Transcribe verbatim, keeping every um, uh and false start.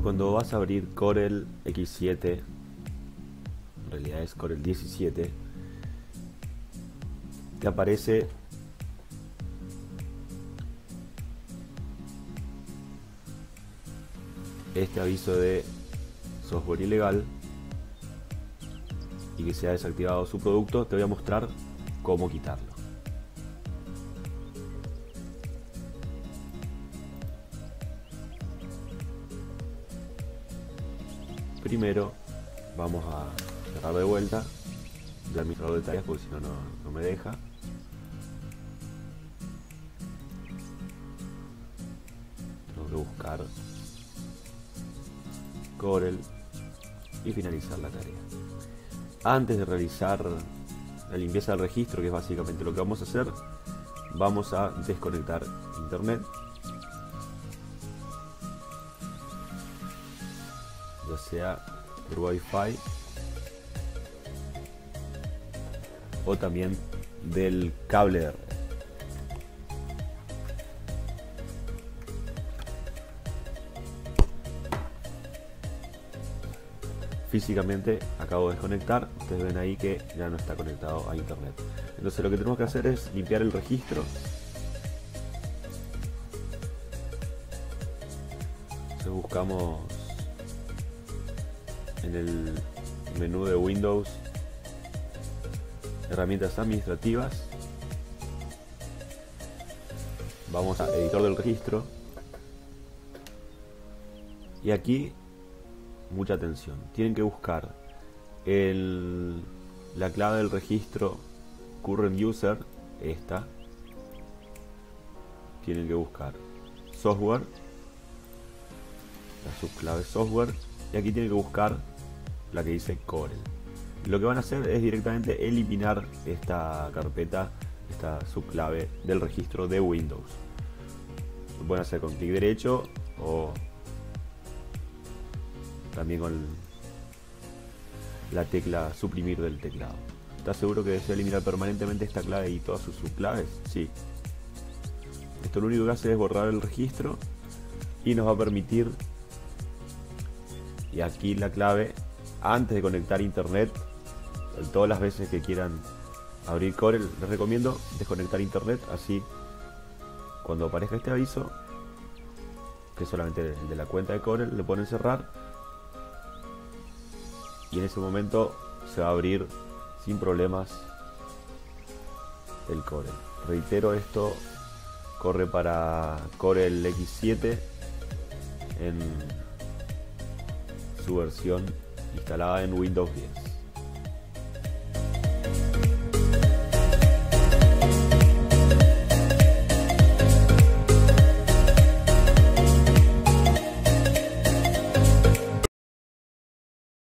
cuando vas a abrir Corel equis siete, en realidad es Corel diecisiete, te aparece este aviso de software ilegal y que se ha desactivado su producto. Te voy a mostrar cómo quitarlo. Primero vamos a cerrar de vuelta el administrador de tareas porque si no, no no me deja. Tengo que buscar Corel y finalizar la tarea. Antes de realizar la limpieza del registro, que es básicamente lo que vamos a hacer, vamos a desconectar internet, ya sea por Wi-Fi o también del cable de red. Físicamente acabo de desconectar, ustedes ven ahí que ya no está conectado a internet. Entonces lo que tenemos que hacer es limpiar el registro. Entonces buscamos en el menú de Windows herramientas administrativas, vamos a editor del registro y aquí mucha atención, tienen que buscar el, la clave del registro current user, esta, tienen que buscar software, la subclave software, y aquí tienen que buscar la que dice Corel. Lo que van a hacer es directamente eliminar esta carpeta, esta subclave del registro de Windows. Lo pueden hacer con clic derecho o también con la tecla suprimir del teclado. ¿Estás seguro que desea eliminar permanentemente esta clave y todas sus subclaves? Sí. Esto lo único que hace es borrar el registro y nos va a permitir, y aquí la clave, antes de conectar internet, todas las veces que quieran abrir Corel, les recomiendo desconectar internet, así cuando aparezca este aviso, que es solamente el de la cuenta de Corel, le ponen cerrar y en ese momento se va a abrir sin problemas el Corel. Reitero, esto corre para Corel equis siete en su versión instalada en Windows diez.